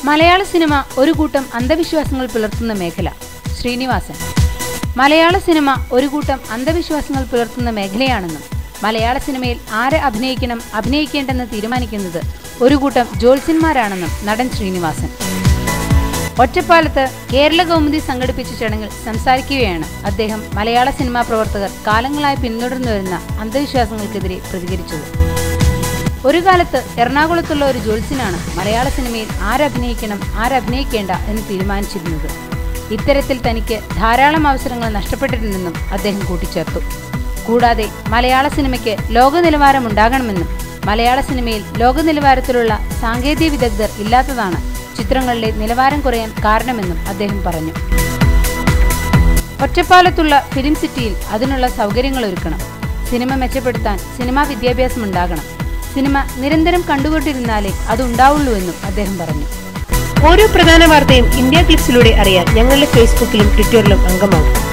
മലയാള cinema ഒരു കൂട്ടം അന്ധവിശ്വാസങ്ങൾ പുലർത്തുന്ന മേഖല. ശ്രീനിവാസൻ. മലയാള സിനിമ ഒരു കൂട്ടം അന്ധവിശ്വാസങ്ങൾ പുലർത്തുന്ന മേഖലയാണെന്നും മലയാള സിനിമയിൽ ആരെ അഭിനയിക്കണം അഭിനയിക്കേണ്ടെന്ന് തീരുമാനിക്കുന്നത് ഒരു കൂട്ടം ജ്യോത്സ്യന്മാരാണെന്നും നടൻ ശ്രീനിവാസൻ. ഒറ്റപ്പാലത്ത് കേരള കൗമുദി സംഘടിപ്പിച്ച ചടങ്ങിൽ സംസാരിക്കുകയാണ് അദ്ദേഹം മലയാള സിനിമാ പ്രവർത്തകർ കാലങ്ങളായി പിന്തുടർന്നു വരുന്ന അന്ധവിശ്വാസങ്ങൾക്കെതിരെ പ്രതികരിച്ചത്. ഒരു കാലത്ത് എറണാകുളത്തുള്ള ഒരു ജ്യോത്സ്യനാണ് മലയാള സിനിമയിൽ ആരഭിനയിക്കണം ആരഭിനയിക്കേണ്ട എന്ന് തീരുമാനിച്ചിരുന്നത്. ഇത്തരത്തിൽ തനിക്ക് ധാരാളം അവസരങ്ങൾ നഷ്ടപ്പെട്ടിട്ടുണ്ടെന്നും അദ്ദേഹം കൂട്ടിച്ചേർത്തു. കൂടാതെ മലയാള സിനിമയ്ക്ക് ലോക നിലവാരമുണ്ടാകണമെന്നും മലയാള സിനിമയിൽ ലോക നിലവാരത്തിലുള്ള സാങ്കേതിക വിദഗ്ധർ ഇല്ലാത്തതാണ് ചിത്രങ്ങളിലെ നിലവാരം കുറയാൻ കാരണമെന്നും അദ്ദേഹം പറഞ്ഞു. ഒറ്റപ്പാലത്തുള്ള ഫിലിം സിറ്റിയിൽ അതിനുള്ള സൗകര്യങ്ങൾ ഒരുക്കണം. സിനിമ മെച്ചപ്പെടുത്താൻ സിനിമാ വിദ്യാഭ്യാസം ഉണ്ടാകണം. സിനിമ നിരന്തരം കണ്ടുകൊണ്ടിരുന്നാലേ അതുണ്ടാവുള്ളൂ എന്നും അദ്ദേഹം പറഞ്ഞു. ഓരോ പ്രധാന വാർത്തയും ഇന്ത്യ ക്ലിക്സിലൂടെ അറിയാൻ ഞങ്ങളുടെ ഫേസ്ബുക്കിലും ട്വിറ്ററിലും അംഗമാകും.